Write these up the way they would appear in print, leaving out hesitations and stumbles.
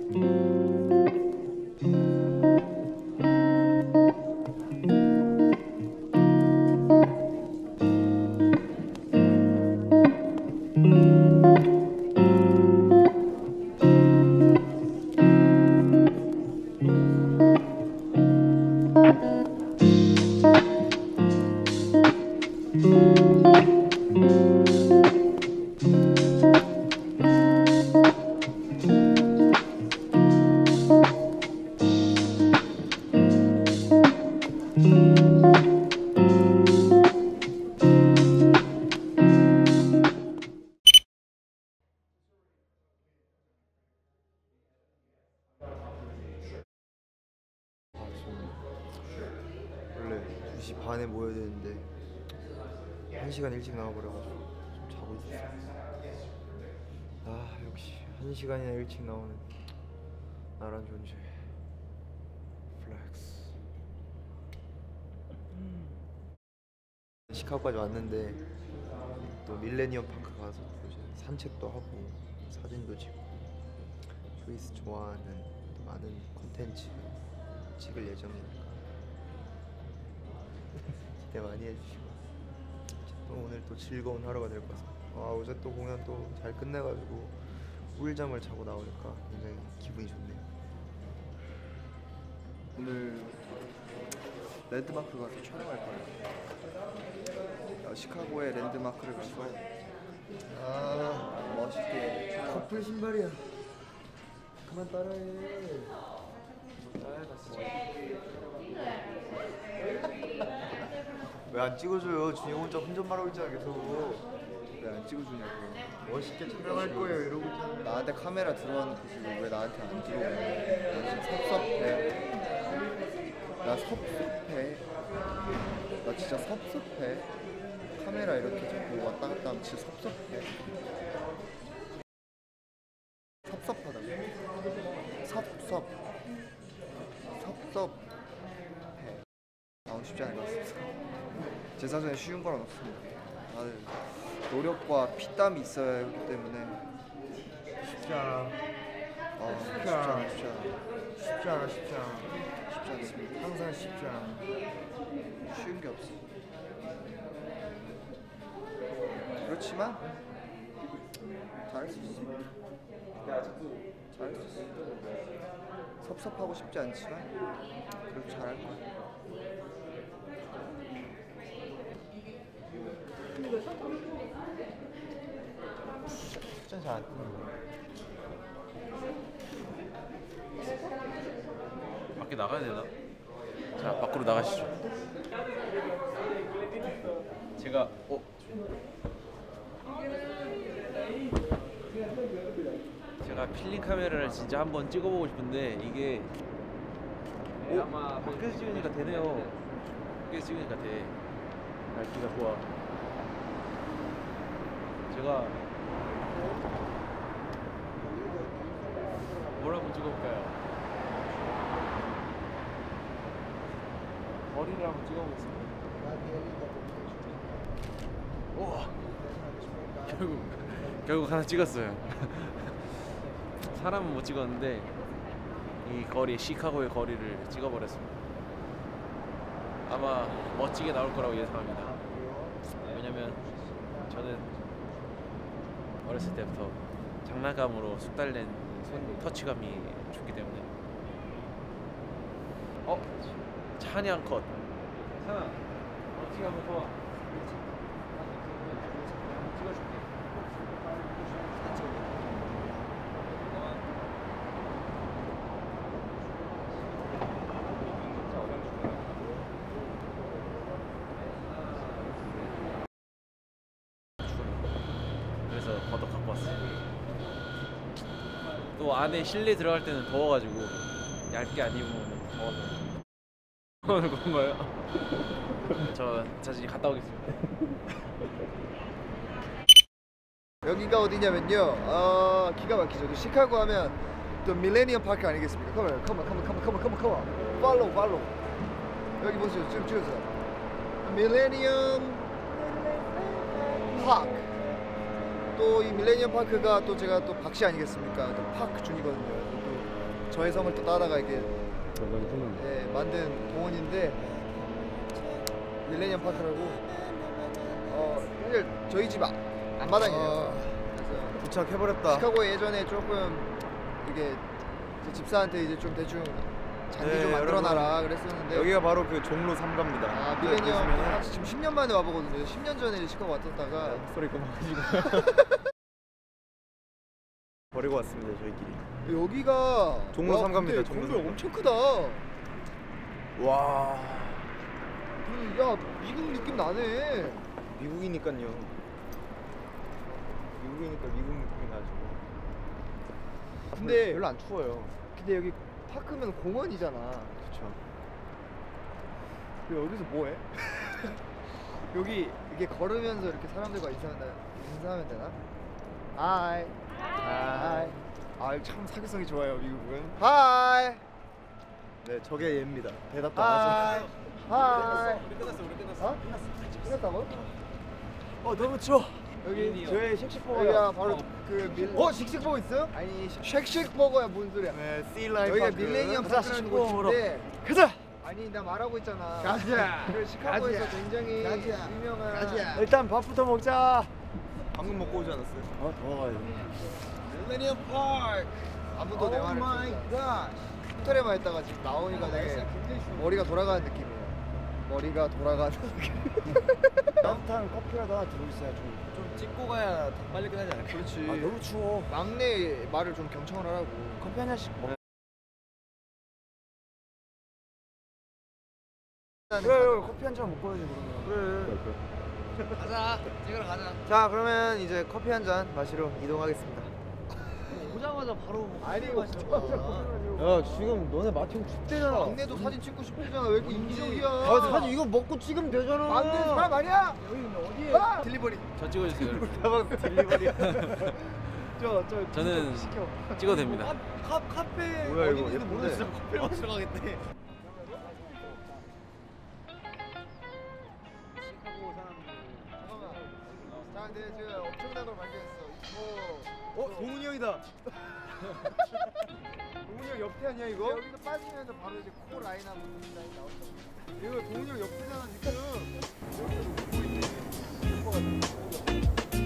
원래 2시 반에 모여야 되는데 1시간 일찍 나와버려가지고 좀 자고 있었어요. 아 역시 1시간이나 일찍 나오는 나란 존재 플렉스. 시카고까지 왔는데 또 밀레니엄 파크 가서 또 이제 산책도 하고 사진도 찍고 크리스 좋아하는 또 많은 콘텐츠 찍을 예정이니까 기대 많이 해주시고 또 오늘 또 즐거운 하루가 될 것 같습니다. 어제 또 공연 또 잘 끝내가지고 꿀잠을 자고 나오니까 굉장히 기분이 좋네요. 오늘 랜드마크 가서 촬영할 거예요. 시카고의 랜드마크를 가서 멋있게 커플 신발이야. 그만 따라해. 왜 안 찍어줘요? 준영 혼자 혼잣말하고 있잖아 계속. 왜 안 찍어주냐고. 멋있게 촬영할 거예요 이러고 있잖아. 나한테 카메라 들어가는 곳이고 왜 나한테 안 들어오냐. 나 진짜 섭섭해. 나 섭섭해. 나 진짜 섭섭해. 카메라 이렇게 자꾸 왔다 갔다 하면 진짜 섭섭해. 섭섭하다고. 섭섭해. 쉽지 않을 것 같습니다. 제 사전에 쉬운 거란 없습니다. 다들 노력과 피땀이 있어야 하기 때문에 쉽지 않아. 쉽지 않습니다. 항상 쉽지 않아. 쉬운 게 없어. 그렇지만 잘할 수 있어. 잘할 수 있어. 섭섭하고 싶지 않지만 그래도 잘할 거야. 숫자 잘 안 뜨는 거. 밖에 나가야 되나? 자, 밖으로 나가시죠. 제가 제가 필름 카메라를 진짜 한번 찍어보고 싶은데 이게 아마 밖에서 찍으니까 되네요. 밖에서 찍으니까 돼. 날씨가 좋아. 제가 뭘 한번 찍어볼까요? 거리를 한번 찍어보겠습니다. 우와! 결국 하나 찍었어요. 사람은 못 찍었는데 이 거리, 시카고의 거리를 찍어버렸습니다. 아마 멋지게 나올 거라고 예상합니다. 왜냐면 저는 어렸을 때부터 장난감으로 숙달된 손 터치감이 좋기 때문에. 찬양 컷. 찬아, 멋지게 한번 더 찍어줄게. 그래서 걷어 갖고 왔어요. 또 안에 실내 들어갈 때는 더워가지고 얇게 안 입으면 더워서. 오늘 그런가요? 저 사실 갔다 오겠습니다. 여기가 어디냐면요. 기가 막히죠. 시카고 하면 또 밀레니엄 파크 아니겠습니까? 컴온. 팔로우. 여기 보세요. 좀 찍으세요. 밀레니엄 파크. 또 이 밀레니엄 파크가 또 제가 또 박씨 아니겠습니까? 또 파크 준이거든요. 또 저의 성을 또 따다가 이렇게 만든 공원인데 밀레니엄 파크라고 사실 저희 집 앞마당이에요. 그래서 도착해버렸다. 시카고에 예전에 조금 이게 제 집사한테 이제 좀 대충 잔디 네, 좀 만들어놔라 그랬었는데 여기가 바로 그 종로 3가입니다. 아 밀레니엄 지금 10년 만에 와보거든요. 10년 전에 시카고 왔었다가 소리 꺼먹어가지고 버리고 왔습니다 저희끼리. 여기가 종로 와, 3가입니다. 근데 종로 건물 3가. 엄청 크다. 와 야 미국 느낌 나네. 미국이니까요. 미국이니까 미국 느낌이 나죠. 근데 별로 안 추워요. 근데 여기 파크면 공원이잖아. 그렇죠. 여기서 뭐해? 여기 이게 걸으면서 이렇게 사람들과 인사하면 되나? 하이. 하이. 참 사교성이 좋아요 미국은. 하이. 네 저게 얘입니다. 대답도 안 하이. 하죠. 하이. 우리 끝났어. 어? 끝났다고? 너무 추워. 여기 저의 쉑쉑버거. 여기가 바로 그 쉑쉑버거 있어요? 아니 쉑쉑버거야 뭔 소리야? 네 씨라이프. 여기가 밀레니엄 파크라는 곳인데 가자. 아니 나 말하고 있잖아. 가자. 그 시카고에서 가자. 굉장히 가자. 유명한 일단 밥부터 먹자. 방금 먹고 오지 않았어요? 더 먹어야지. 밀레니엄 파크. 아무도 내 말을 듣지 호텔에만 있다가 지금 나오니까 되게 머리가 돌아가는 느낌이에요. 머리가 돌아가는 느낌. 따뜻한 커피라도 하나 들어있어야 좀 찍고 가야 빨리 끝나지 않을까? 그렇지. 너무 추워. 막내 말을 좀 경청을 하라고. 커피 한 잔씩 먹. 그래 커피 한 잔 먹고 야지 그러면. 그래. 가자. 찍으러 가자. 자 그러면 이제 커피 한 잔 마시러 이동하겠습니다. 오자마자 바로 아니 야 지금 너네 마틴 춥대잖아. 막내도 사진 찍고 싶대잖아. 왜 이렇게 인기적이야? 사진 이거 먹고 찍으면 되잖아. 막내 사람 아니야? 여기 어디에? 아! 딜리버리. 저 찍어주세요. 다방 딜리버리야. 저는 찍어도 됩니다. 카페 뭐야 이거 예쁜데. 커피를 마시러 가겠대. 자, 근데 제가 엄청난 걸 발견했어. 동훈이 형이다. 동훈이 형 옆에 아니야 이거? 여기서 빠지면서 바로 이제 코 라인하고 눈 라인 나온다. 이거 동훈이 형 옆에잖아 지금. 여기서 보고 있네. 예뻐가지고.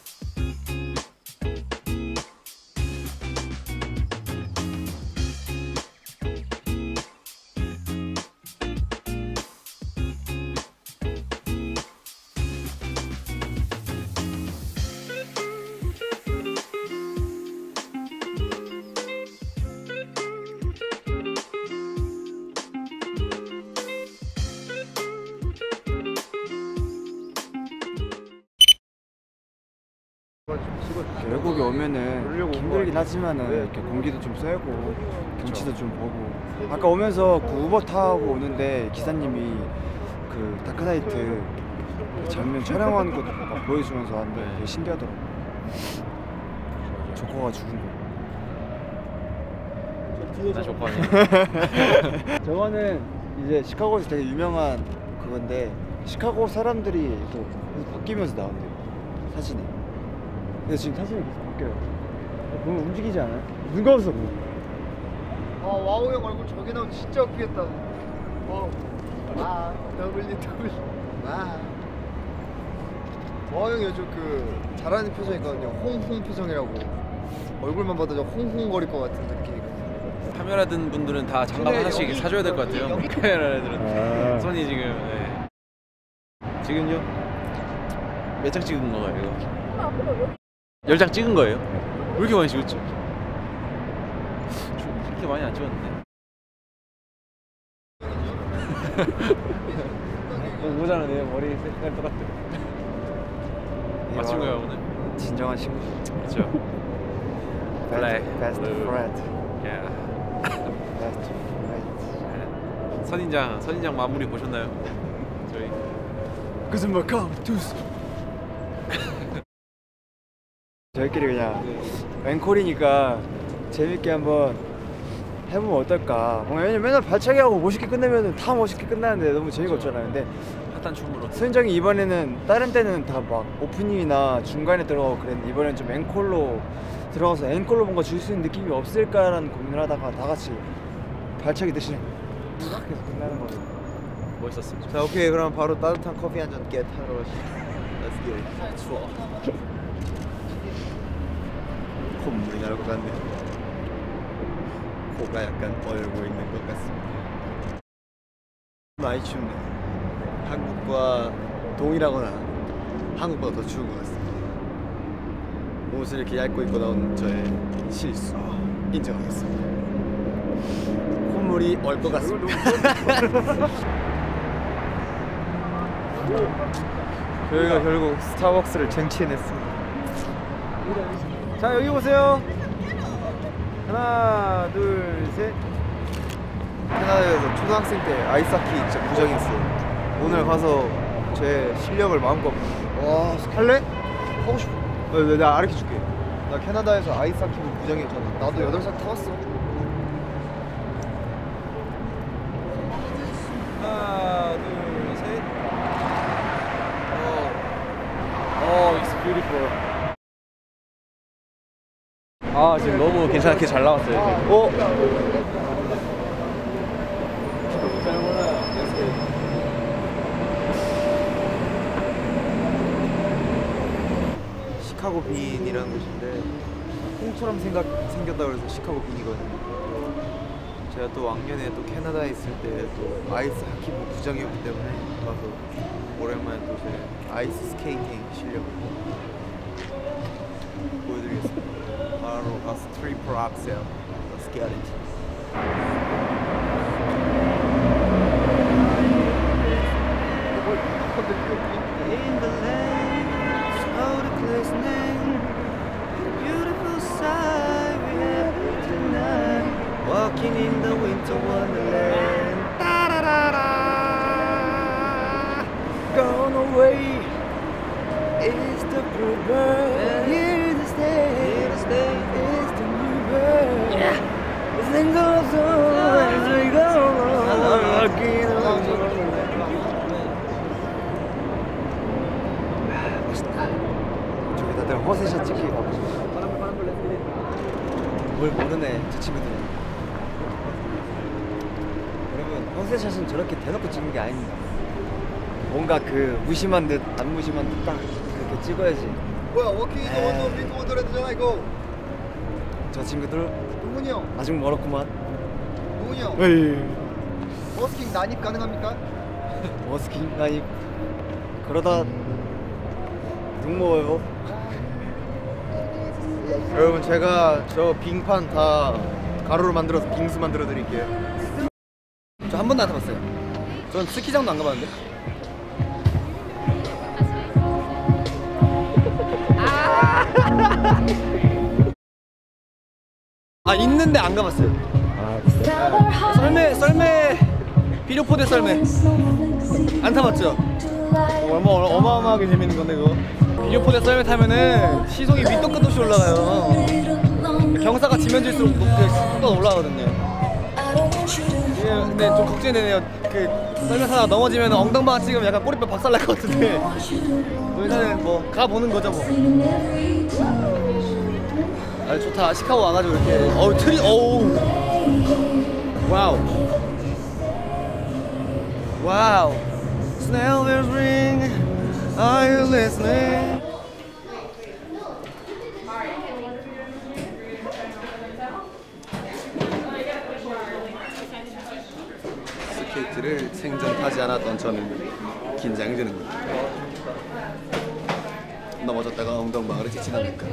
외국에 오면은 힘들긴 하지만은 이렇게 공기도 좀 쐬고 경치도 좀 보고 아까 오면서 그 우버 타고 오는데 기사님이 그 다크나이트 그 장면 촬영하는 것도 막 보여주면서 하는데 되게 신기하더라고. 조커가 죽은 거. 나 조커 아니야. 저거는 이제 시카고에서 되게 유명한 그건데 시카고 사람들이 또 계속 바뀌면서 나온대요 사진이. 근데 지금 사진이 계속 바뀌어요. 보면 움직이지 않아요? 눈 감아서 보면. 와우 형 얼굴 저기 나오면 진짜 웃기겠다. 와우. W. 와우 형 요즘 그 잘하는 표정이거든요. 홍홍 표정이라고. 얼굴만 봐도 저 홍홍거릴 것 같은 느낌이거든요. 카메라 든 분들은 다 장갑 하나씩 사줘야 될 것 같아요. 카메라 애들은 손이 지금. 네. 지금요? 몇 장 찍은 건가요 이거? 10장 찍은 거예요? 왜 이렇게 많이 찍었지? 그렇게 많이 안 찍었는데. 모자는 내 머리 색깔 똑같아. 맞춘 거야 오늘? 진정한 친구. 그렇죠. Black, Best blue. friend. Yeah. Best friend. 선인장 마무리 보셨나요? 저희 Cause I'm a cactus. 저희끼리 그냥 앵콜이니까 재밌게 한번 해보면 어떨까. 뭔가 왜냐면 맨날 발차기 하고 멋있게 끝내면 다 멋있게 끝나는데 너무 재미가 없잖아요. 근데 핫한 춤으로. 수현정이 이번에는 다른 때는 다 막 오프닝이나 중간에 들어가고 그랬는데 이번에는 좀 앵콜로 들어가서 앵콜로 뭔가 줄 수 있는 느낌이 없을까라는 고민을 하다가 다 같이 발차기 대신에 탁 해서 끝나는 거죠. 멋있었습니다. 자, 오케이. 그럼 바로 따뜻한 커피 한 잔 겟 하러 가시죠. Let's get it. 추워. 콧물이 나올 것 같네요. 코가 약간 얼고 있는 것 같습니다. 많이 춥네요. 한국과 동일하거나 한국보다 더 추운 것 같습니다. 옷을 이렇게 얇고 입고 나온 저의 실수 인정하겠습니다. 콧물이 얼 것 같습니다. 저희가 결국 스타벅스를 쟁취해냈습니다. 자, 여기 보세요. 하나, 둘, 셋. 캐나다에서 초등학생 때 아이스하키 진짜 부정했어요. 오늘 가서 제 실력을 마음껏. 와, 할래? 하고 싶어. 내가 가르쳐 줄게. 나 캐나다에서 아이스하키 부정했잖아. 나도 8살 타봤어. 하나, 둘, 셋. It's beautiful. 아 지금 너무 괜찮게 잘 나왔어요. 시카고 빈이라는 곳인데 홍처럼 생겼다 그래서 시카고 빈이거든요. 제가 또 왕년에 또 캐나다에 있을 때 또 아이스 하키부 부장이었기 때문에 가서 오랜만에 또 제 아이스 스케이팅 실력을 보여드리겠습니다. 바로 가서 트리플 악셀. Let's get it. In the land of the glistening, beautiful sight we have tonight. Walking in the winter wonderland. Da da da da. Gone away is the bluebird. Here to stay is the new bird. Yeah. Sing the song as we go along. Walking along. 저기 다들 허세샷 찍기 가고 싶어. 뭘 모르네 저 친구들은. 여러분 허세샷은 저렇게 대놓고 찍는 게 아닙니다. 뭔가 그 무심한 듯 안 무심한 듯 딱 그렇게 찍어야지. 뭐야, 워킹인더 원더 핑크 원더랜드잖아 이거. 저 친구들 동훈이 형, 아직 멀었구만. 동훈이 형. 에이. 버스킹 난입 가능합니까? 머스킹 나입 그러다 욕 먹어요. 여러분 제가 저 빙판 다 가루로 만들어서 빙수 만들어 드릴게요. 저 한 번도 안 타봤어요. 전 스키장도 안 가봤는데. 아 있는데 안 가봤어요. 썰매 비료포대 썰매 안 타봤죠? 어마어마하게 재밌는 건데 그거. 비료포대 썰매 타면은 시속이 밑도 끝도 없이 올라가요. 경사가 지면 질수록 그 속도가 올라가거든요. 예, 근데 좀 걱정이 되네요. 그 썰매 타다가 넘어지면 엉덩방아 찍으면 약간 꼬리뼈 박살날 것 같은데 일단은 뭐 가보는 거죠 뭐. 아 좋다. 시카고 와가지고 이렇게 트리 와우 와우. Snail bells ring, are you listening? 스케이트를 생전 타지 않았던 저는 긴장이 되는 거예요. 넘어졌다가 엉덩방아를 찍진 않을까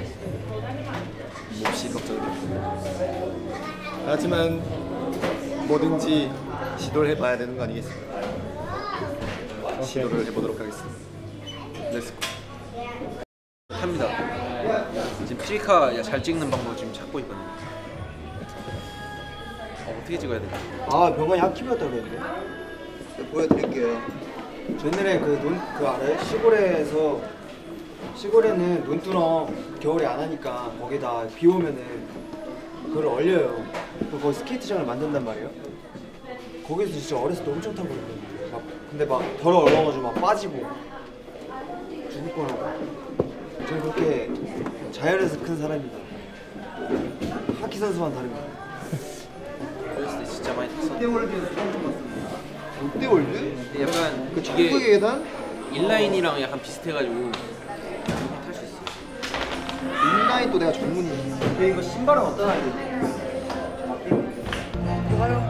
몹시 걱정이 됩니다. 하지만 뭐든지 시도를 해봐야 되는 거 아니겠습니까? 시도를 해보도록 하겠습니다. 렛츠고. 합니다. 지금 찌카 잘 찍는 방법 지금 찾고 있거든요. 어떻게 찍어야 될까? 아 병원이 학기부였다 그랬는데. 보여드릴게요. 저 옛날에 그 알아요? 시골에는 논두렁 겨울에 안 하니까 거기다 비 오면은 그걸 얼려요. 그리고 거기 스케이트장을 만든단 말이에요. 거기서 진짜 어렸을 때 엄청 타고 그랬거든요. 막 근데 막 덜 얼어가지고 막 빠지고 죽을 뻔하고. 저는 그렇게 자연에서 큰 사람입니다. 하키 선수만 다릅니다. 어렸을 때 진짜 많이 탔어. 롯데월드에서 처음 봤습니다. 롯데월드? 약간 그 천국의 계단? 인라인이랑 약간 비슷해가지고 탈 수 있어. 인라인 또 내가 전문이지. 이거 신발은 어떤 아이디? 뭐가요?